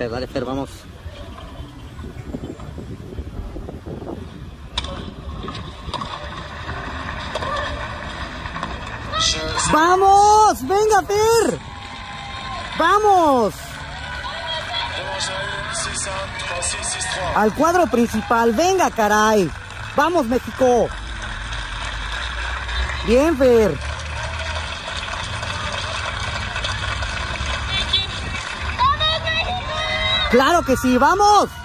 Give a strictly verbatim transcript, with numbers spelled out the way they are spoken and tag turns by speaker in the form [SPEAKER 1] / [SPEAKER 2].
[SPEAKER 1] Fer, dale, Fer, vamos. ¡Vamos! ¡Venga, Fer! ¡Vamos! Al cuadro principal, venga, caray. ¡Vamos, México! Bien, Fer. ¡Claro que sí! ¡Vamos!